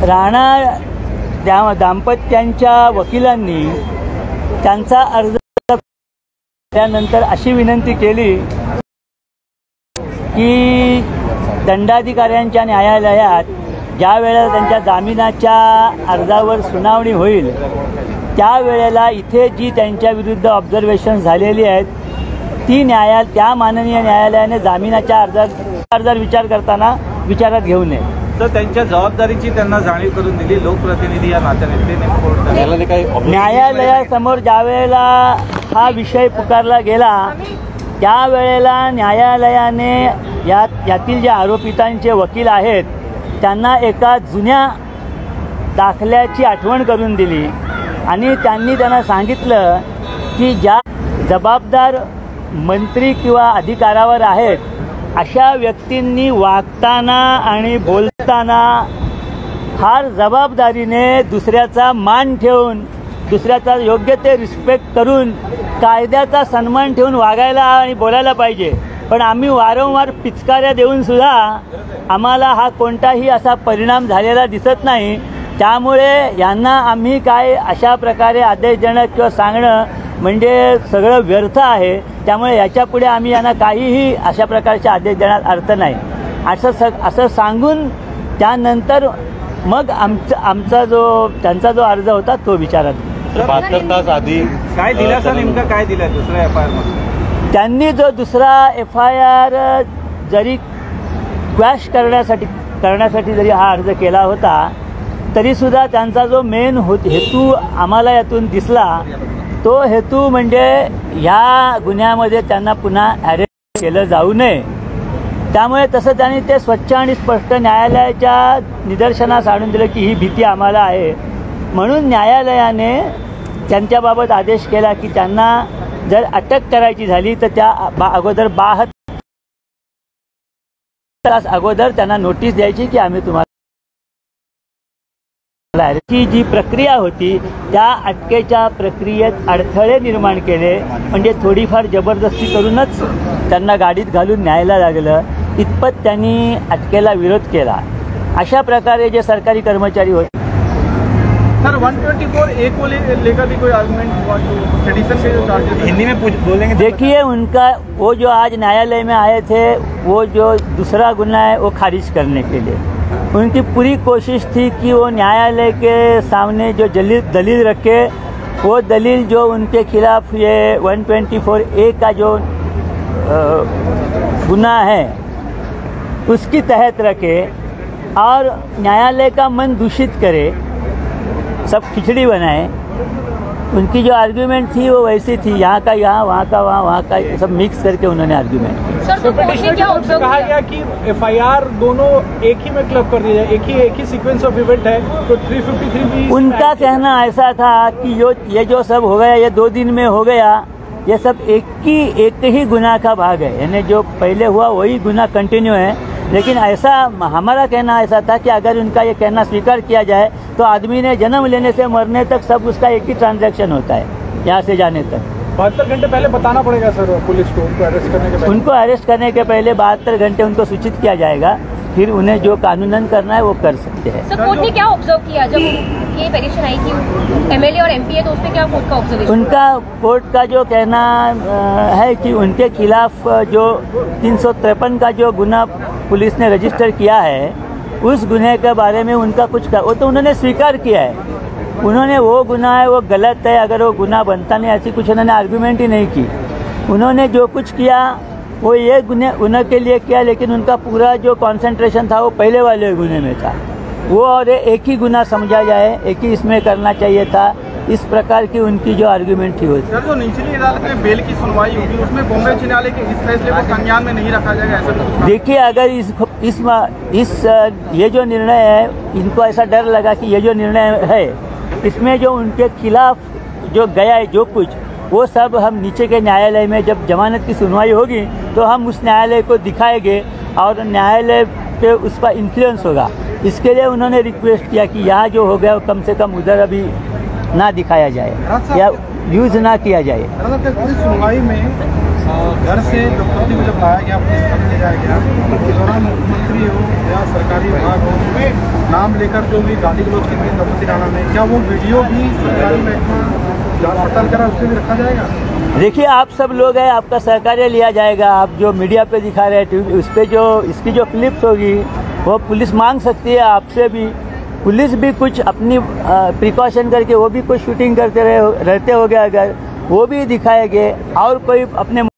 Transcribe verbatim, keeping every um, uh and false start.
राणा त्या दाम्पत्यांच्या वकिलांनी त्यांचा अर्ज त्यानंतर अशी विनंती केली की दंडाधिकाऱ्यांच्या न्यायालयात ज्या वेळेला त्यांच्या जामिनाच्या अर्जावर सुनावणी होईल त्यावेळेला इथे जी त्यांच्या विरुद्ध ऑब्झर्वेशन झालेली आहेत ती न्यायालय त्या माननीय न्यायालयाने जामिनाच्या अर्जात अर्जावर विचार करताना विचारात घेऊ नये. तर त्यांच्या जबाबदारीची त्यांना जाणीव करून दिली लोकप्रतिनिधी या नात्याने. न्यायालयासमोर ज्या वेळेला हा विषय पुकारला गेला त्यावेळेला न्यायालयाने यात यातील जे आरोपितांचे वकील आहेत त्यांना एका जुन्या दाखल्याची आठवण करून दिली आणि त्यांनी त्यांना सांगितलं की ज्या जबाबदार मंत्री किंवा अधिकारावर आहेत अशा व्यक्तींनी वागताना आणि बोलताना फार जबाबदारीने दुसऱ्याचा मान ठेवून दुसऱ्याचा योग्य ते रिस्पेक्ट करून कायद्याचा सन्मान ठेवून वागायला आणि बोलायला पाहिजे. पण आम्ही वारंवार पिचकाऱ्या देऊनसुद्धा आम्हाला हा कोणताही असा परिणाम झालेला दिसत नाही. त्यामुळे यांना आम्ही काय अशा प्रकारे आदेश देणं किंवा सांगणं म्हणजे सगळं व्यर्थ आहे. त्यामुळे याच्यापुढे आम्ही यांना काहीही अशा प्रकारचे आदेश देण्यात अर्थ नाही असं स असं सांगून त्यानंतर मग आमचा आमचा जो त्यांचा जो अर्ज होता तो विचारात बहात्तर तास आधी काय दिलासा नेमका काय दिला दुसऱ्या एफ आय आर मध्ये त्यांनी जो दुसरा एफ आय आर जरी क्वॅश करण्यासाठी करण्यासाठी जरी हा अर्ज केला होता तरीसुद्धा त्यांचा जो मेन हो हेतू आम्हाला यातून दिसला तो हेतू म्हणजे ह्या गुन्ह्यामध्ये त्यांना पुन्हा अरेस्ट केलं जाऊ नये. त्यामुळे तसं त्यांनी ते स्वच्छ आणि स्पष्ट न्यायालयाच्या निदर्शनास आणून दिलं की ही भीती आम्हाला आहे. म्हणून न्यायालयाने त्यांच्याबाबत आदेश केला की त्यांना जर अटक करायची झाली तर त्या अगोदर बाहत्तर तास अगोदर त्यांना नोटीस द्यायची की आम्ही तुम्हाला ही जी प्रक्रिया होती त्या अटकेच्या प्रक्रियेत अडथळे निर्माण केले म्हणजे थोडीफार जबरदस्ती करूनच त्यांना गाडीत घालून न्यायला लागलं. इतपत त्यांनी अटकेला विरोध केला. अशा प्रकारे जे सरकारी कर्मचारी होते sir one twenty four A को लेकर भी कोई आर्गुमेंट सेडिशन के जो चार्जेस हिंदी में बोलेंगे. देखिए उनका वो जो आज न्यायालय में आए थे वो जो दूसरा गुना है वो खारिज करने के लिए उनकी पूरी कोशिश थी कि वो न्यायालय के सामने जो दलील दलील रखे वो दलील जो उनके खिलाफ ये वन ट्वेंटी फोर ए का जो गुनाह है उसकी तहत रखे और न्यायालय का मन दूषित करे सब खिचड़ी बनाए. उनकी जो आर्ग्यूमेंट थी वो वैसी थी यहाँ का यहाँ वहाँ का वहाँ वहाँ का सब मिक्स करके उन्होंने आर्ग्यूमेंट की. सर तो कहा गया कि एफ आई आर दोनों एक ही में क्लब कर दिया जाए एक ही एक ही सीक्वेंस ऑफ इवेंट है तो तीन सौ तिरेपन भी उनका कहना ऐसा था कि यो ये जो सब हो गया ये दो दिन में हो गया ये सब एक ही एक ही गुनाह का भाग है यानी जो पहले हुआ वही गुनाह कंटिन्यू है. लेकिन ऐसा हमारा कहना ऐसा था कि अगर उनका ये कहना स्वीकार किया जाए तो आदमी ने जन्म लेने से मरने तक सब उसका एक ही ट्रांजैक्शन होता है यहाँ से जाने तक. बहत्तर घंटे पहले बताना पड़ेगा सर पुलिस को उनको अरेस्ट करने के पहले उनको अरेस्ट करने के पहले बहत्तर घंटे उनको सूचित किया जाएगा. फिर उन्हें जो कानूनन करना है वो कर सकते हैं. सर कोर्ट ने क्या ऑब्जर्व किया जब ये पेटिशन आई कि एमएलए और एमपी है तो उसमें क्या कोर्ट का ऑब्जर्वेशन? उनका कोर्ट का जो कहना है कि उनके खिलाफ जो तीन सौ तिरपन का जो गुना पुलिस ने रजिस्टर किया है उस गुन्हे के बारे में उनका कुछ वो तो उन्होंने स्वीकार किया है. उन्होंने वो गुनाह है वो गलत है अगर वो गुनाह बनता नहीं ऐसी कुछ उन्होंने आर्गूमेंट ही नहीं की. उन्होंने जो कुछ किया वो ये गुने उनके लिए किया लेकिन उनका पूरा जो कंसंट्रेशन था वो पहले वाले गुने में था. वो और एक ही गुना समझा जाए एक ही इसमें करना चाहिए था. इस प्रकार की उनकी जो आर्गूमेंट थी वो सर जो निचली अदालत में बेल की सुनवाई होगी उसमें बॉम्बे उच्च न्यायालय के इस फैसले को संज्ञान में नहीं रखा जाएगा ऐसा? देखिए अगर इस इस इस ये जो निर्णय है इनको ऐसा डर लगा कि ये जो निर्णय है इसमें जो उनके खिलाफ जो गया है जो कुछ वो सब हम नीचे के न्यायालय में जब जमानत की सुनवाई होगी तो हम उस न्यायालय को दिखाएंगे और न्यायालय पे उस पर इन्फ्लुएंस होगा. इसके लिए उन्होंने रिक्वेस्ट किया कि यहाँ जो हो गया वो कम से कम उधर अभी ना दिखाया जाए या यूज ना किया जाए. पूरी सुनवाई में घर से लोकपति को जब लाया गया पुलिस ले जाया गया तो दौरान मुख्यमंत्री मंत्री हो या सरकारी विभाग हो, नाम लेकर जो भी गाली गलौज की गई तपस्वी राणा में, क्या वो वीडियो भी सरकारी महकमा जांच पड़ताल करा उससे भी रखा जाएगा? देखिए, आप सब लोग हैं, आपका सहकार्य लिया जाएगा। आप जो मीडिया पे दिखा रहे हैं, उस पर जो इसकी जो क्लिप्स होगी वो पुलिस मांग सकती है आपसे भी। पुलिस भी कुछ अपनी प्रिकॉशन करके वो भी कुछ शूटिंग करते रहे रहते हो गए, अगर वो भी दिखाएंगे और कोई अपने